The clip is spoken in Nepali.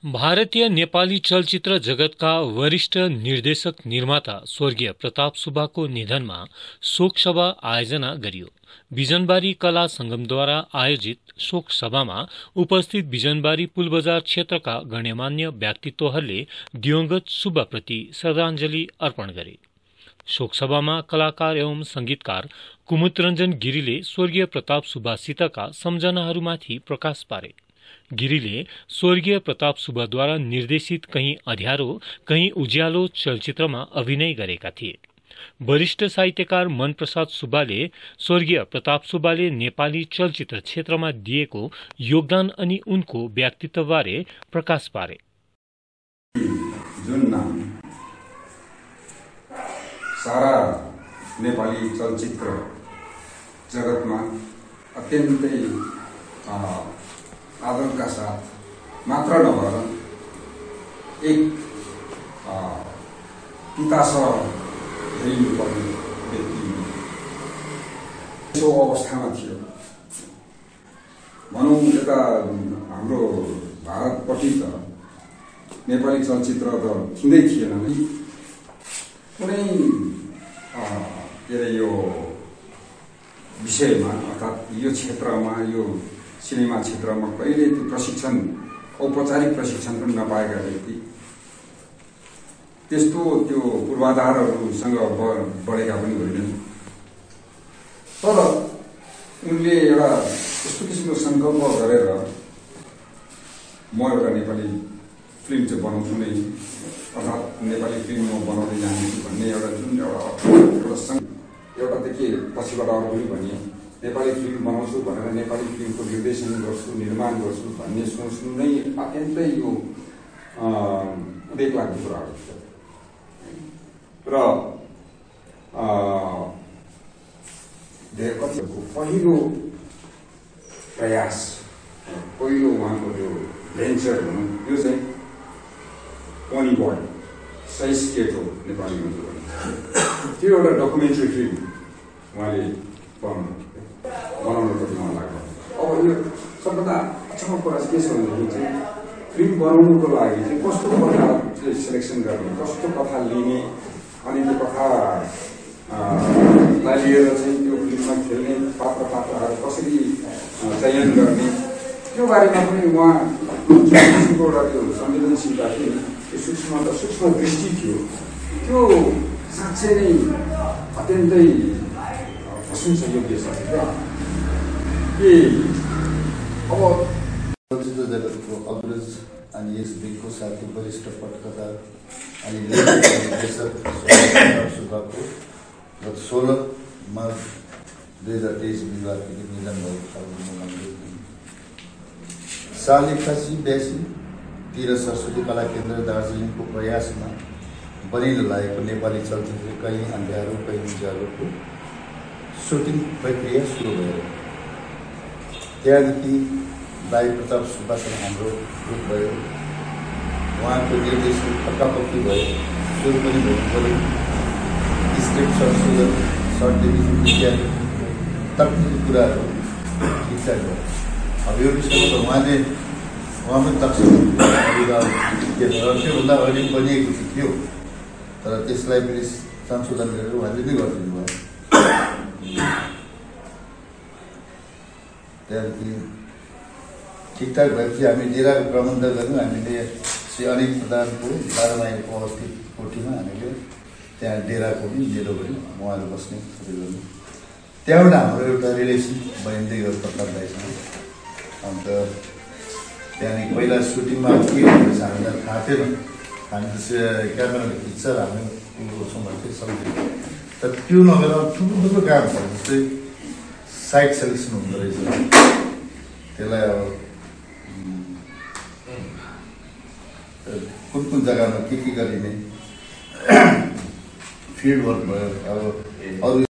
भारतीय नेपाली चलचित्र जगतका वरिष्ठ निर्देशक निर्माता स्वर्गीय प्रताप सुब्बाको निधनमा शोक सभा आयोजना गरियो। बिजनबारी कला संगमद्वारा आयोजित शोक सभामा उपस्थित बिजनबारी पुलबजार क्षेत्रका गण्यमान्य व्यक्तित्वहरूले दिवंगत सुब्बाप्रति श्रद्धाञ्जली अर्पण गरे। शोक सभामा कलाकार एवं संगीतकार कुमुदरञ्जन गिरीले स्वर्गीय प्रताप सुब्बासितका सम्झनाहरूमाथि प्रकाश पारे। गिरीले स्वर्गीय प्रताप सुब्बाद्वारा निर्देशित कहीं अध्यारो कहीं उज्यालो चलचित्रमा अभिनय गरेका थिए। वरिष्ठ साहित्यकार मनप्रसाद सुब्बाले स्वर्गीय प्रताप सुब्बाले नेपाली चलचित्र क्षेत्रमा दिएको योगदान अनि उनको व्यक्तित्वबारे प्रकाश पारे। जुन नाम सारा नेपाली चलचित्र जगतमा अत्यन्तै आदरका साथ मात्र नभएर एक पितासह हेरिनुपर्ने व्यक्ति अवस्थामा थियो। भनौँ यता हाम्रो भारतपट्टि त नेपाली चलचित्र त थिँदै थिएन। कुनै के अरे यो विषयमा अर्थात् यो क्षेत्रमा यो सिनेमा क्षेत्रमा कहिले त्यो प्रशिक्षण औपचारिक प्रशिक्षण पनि नपाएका व्यक्ति त्यस्तो त्यो पूर्वाधारहरूसँग बढेका पनि होइनन्। तर उनले एउटा यस्तो किसिमको सङ्कल्प गरेर म एउटा नेपाली फिल्म चाहिँ बनाउँछु नै, अर्थात् नेपाली फिल्म म बनाउँदै जान्छु भन्ने एउटा जुन एउटा त के पछिबाट अरू पनि भनियो नेपाली फिल्म बनाउँछु भनेर नेपाली फिल्मको निर्देशन गर्छु निर्माण गर्छु भन्ने सोच्नु नै अत्यन्तै यो बेग्लाग्दो कुराहरू छ। र धेरै कतिको पहिलो प्रयास पहिलो उहाँको त्यो भेन्चर भनौँ यो चाहिँ पनी बोय सैस केटो नेपालीमा त्यो एउटा डकुमेन्ट्री फिल्म उहाँले बनाउनुपट्टि मन लाग्यो। अब यो सबभन्दा अचम्मको कुरा चाहिँ के छ भनेदेखि चाहिँ फिल्म बनाउनुको लागि चाहिँ कस्तो कथा चाहिँ सेलेक्सन गर्ने, कस्तो कथा लिने, अनि त्यो कथालाई लिएर चाहिँ त्यो फिल्ममा खेल्ने पात्रहरू कसरी चयन गर्ने, त्यो बारेमा पनि उहाँको एउटा त्यो संवेदनशीलता थियो, त्यो सूक्ष्म दृष्टि थियो। त्यो साँच्चै नै अत्यन्तै प्रशंसा योग्य छ कि अब चलचित्र जगतको अग्रज अनि यस दिगको साथी वरिष्ठ पटकथा अनि निर्देशक सुब्बाको गत 16 मार्च 2023 बिहिबारदेखि निधन भएको साल 81-82 तिर सरस्वती कला केन्द्र दार्जिलिङको प्रयासमा बनिन लागेको नेपाली चलचित्र कहीँ अँध्यारो कहीँ उज्यालोको सुटिङ प्रक्रिया सुरु भयो। त्यहाँदेखि दाई प्रताप सुब्बासँग हाम्रो ग्रुप भयो। उहाँको निर्देशन पक्कापक्की भयो, सुरु पनि भन्नु पऱ्यो। स्क्रिप्ट संशोधन सर्टदेखि इत्यादि तकनिकी कुराहरू विचार भयो। अब यो विषयमा त उहाँ पनि तत्सम त्योभन्दा अगाडि बनिएको थियो, तर त्यसलाई पनि संशोधन गरेर उहाँले नै गरिदिनु भयो। त्यहाँदेखि ठिकठाक भएपछि हामी डेराको प्रबन्ध गऱ्यौँ। हामीले श्री अनिल प्रधानको 12 माइलको अवस्थित कोठीमा हामीले त्यहाँ डेराको पनि डेलो गऱ्यौँ, उहाँहरू बस्ने सबै गर्नु। त्यहाँबाट हाम्रो एउटा रिलेसन बनिँदै गयो प्रताप दाइसँग। अन्त त्यहाँदेखि पहिला सुटिङमा के भएछ हामीलाई थाहा थिएन, हामी त क्यामेराले खिच्छ हामी गर्छौँ भन्थ्यो सबै। तर त्यो नगरेर ठुलो काम छ, जस्तै साइट सेलेक्सन हुँदो रहेछ। त्यसलाई अब कुन जग्गामा के गरिने फिल्ड वर्क भयो। अब अरू